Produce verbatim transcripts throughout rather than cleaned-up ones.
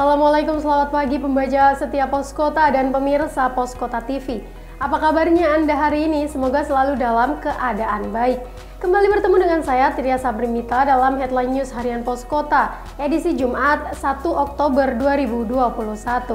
Assalamualaikum, selamat pagi pembaca setia Pos Kota dan pemirsa Pos Kota T V. Apa kabarnya Anda hari ini? Semoga selalu dalam keadaan baik. Kembali bertemu dengan saya Tria Sabrimita dalam Headline News Harian Pos Kota, edisi Jumat satu Oktober dua ribu dua puluh satu.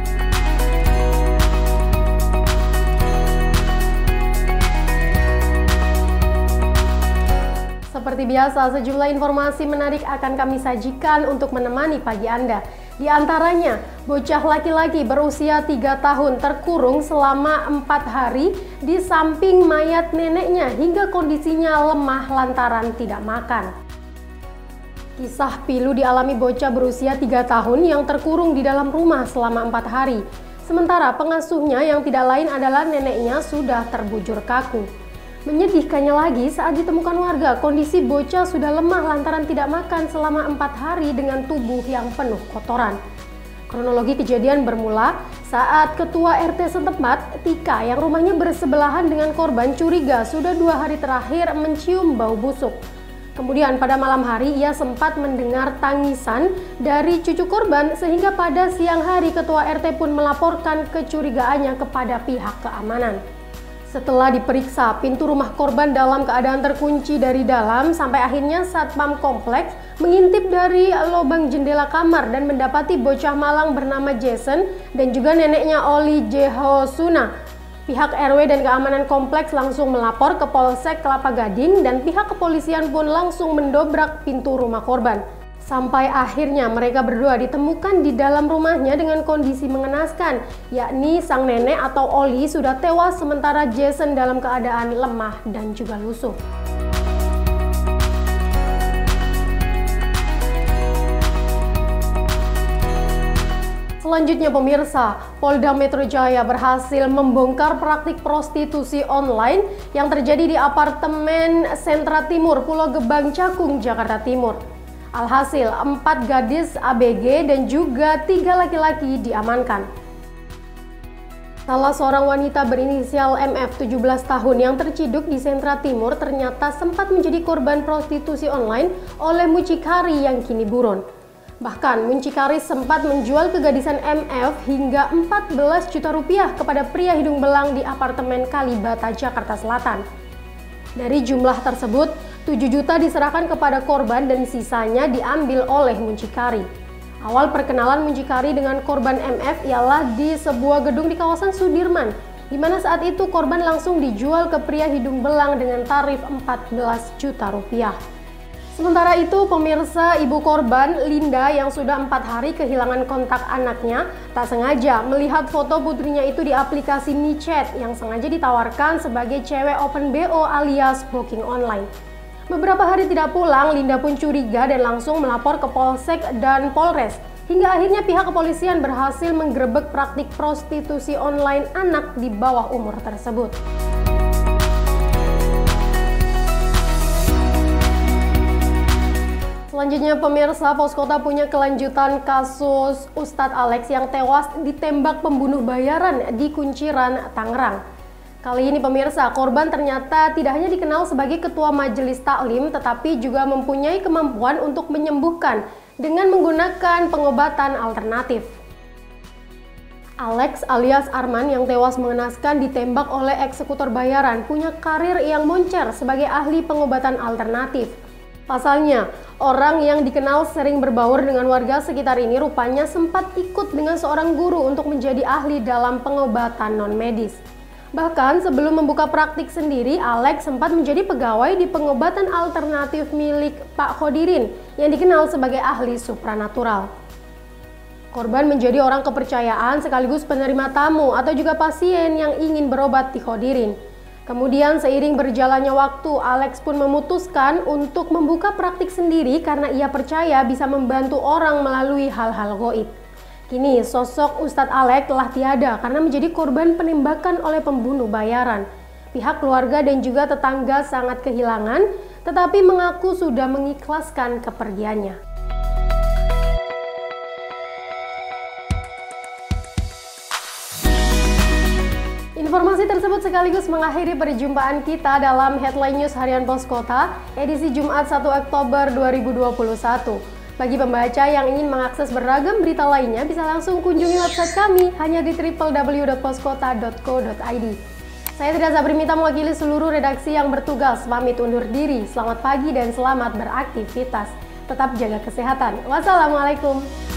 Seperti biasa, sejumlah informasi menarik akan kami sajikan untuk menemani pagi Anda. Di antaranya, bocah laki-laki berusia tiga tahun terkurung selama empat hari di samping mayat neneknya hingga kondisinya lemah lantaran tidak makan. Kisah pilu dialami bocah berusia tiga tahun yang terkurung di dalam rumah selama empat hari. Sementara pengasuhnya yang tidak lain adalah neneknya sudah terbujur kaku. Menyedihkannya lagi saat ditemukan warga, kondisi bocah sudah lemah lantaran tidak makan selama empat hari dengan tubuh yang penuh kotoran. Kronologi kejadian bermula saat Ketua R T setempat, Tika, yang rumahnya bersebelahan dengan korban, curiga sudah dua hari terakhir mencium bau busuk. Kemudian pada malam hari ia sempat mendengar tangisan dari cucu korban sehingga pada siang hari Ketua R T pun melaporkan kecurigaannya kepada pihak keamanan. Setelah diperiksa, pintu rumah korban dalam keadaan terkunci dari dalam sampai akhirnya Satpam Kompleks mengintip dari lubang jendela kamar dan mendapati bocah malang bernama Jason dan juga neneknya Oli Jehosuna. Pihak R W dan keamanan kompleks langsung melapor ke Polsek Kelapa Gading dan pihak kepolisian pun langsung mendobrak pintu rumah korban. Sampai akhirnya mereka berdua ditemukan di dalam rumahnya dengan kondisi mengenaskan, yakni sang nenek atau Oli sudah tewas sementara Jason dalam keadaan lemah dan juga lusuh. Selanjutnya pemirsa, Polda Metro Jaya berhasil membongkar praktik prostitusi online yang terjadi di apartemen Sentra Timur, Pulau Gebang, Cakung, Jakarta Timur. Alhasil, empat gadis A B G dan juga tiga laki-laki diamankan. Salah seorang wanita berinisial M F tujuh belas tahun yang terciduk di Sentra Timur ternyata sempat menjadi korban prostitusi online oleh mucikari yang kini buron. Bahkan mucikari sempat menjual kegadisan M F hingga empat belas juta rupiah kepada pria hidung belang di apartemen Kalibata, Jakarta Selatan. Dari jumlah tersebut, tujuh juta diserahkan kepada korban dan sisanya diambil oleh mucikari. Awal perkenalan mucikari dengan korban M F ialah di sebuah gedung di kawasan Sudirman, di mana saat itu korban langsung dijual ke pria hidung belang dengan tarif empat belas juta rupiah. Sementara itu, pemirsa, ibu korban, Linda, yang sudah empat hari kehilangan kontak anaknya, tak sengaja melihat foto putrinya itu di aplikasi micet yang sengaja ditawarkan sebagai cewek open B O alias booking online. Beberapa hari tidak pulang, Linda pun curiga dan langsung melapor ke Polsek dan Polres. Hingga akhirnya pihak kepolisian berhasil menggerebek praktik prostitusi online anak di bawah umur tersebut. Selanjutnya pemirsa, Pos Kota punya kelanjutan kasus Ustadz Alex yang tewas ditembak pembunuh bayaran di Kunciran, Tangerang. Kali ini pemirsa, korban ternyata tidak hanya dikenal sebagai ketua majelis taklim tetapi juga mempunyai kemampuan untuk menyembuhkan dengan menggunakan pengobatan alternatif. Alex alias Arman yang tewas mengenaskan ditembak oleh eksekutor bayaran punya karir yang moncer sebagai ahli pengobatan alternatif. Pasalnya, orang yang dikenal sering berbaur dengan warga sekitar ini rupanya sempat ikut dengan seorang guru untuk menjadi ahli dalam pengobatan non-medis. Bahkan sebelum membuka praktik sendiri, Alex sempat menjadi pegawai di pengobatan alternatif milik Pak Khodirin yang dikenal sebagai ahli supranatural. Korban menjadi orang kepercayaan sekaligus penerima tamu atau juga pasien yang ingin berobat di Khodirin. Kemudian seiring berjalannya waktu, Alex pun memutuskan untuk membuka praktik sendiri karena ia percaya bisa membantu orang melalui hal-hal gaib. Kini sosok Ustadz Alex telah tiada karena menjadi korban penembakan oleh pembunuh bayaran. Pihak keluarga dan juga tetangga sangat kehilangan, tetapi mengaku sudah mengikhlaskan kepergiannya. Informasi tersebut sekaligus mengakhiri perjumpaan kita dalam Headline News Harian Pos Kota, edisi Jumat satu Oktober dua ribu dua puluh satu. Bagi pembaca yang ingin mengakses beragam berita lainnya, bisa langsung kunjungi website kami hanya di w w w dot poskota dot co dot i d. Saya Tria Sabrimita mewakili seluruh redaksi yang bertugas pamit undur diri. Selamat pagi dan selamat beraktivitas. Tetap jaga kesehatan. Wassalamualaikum.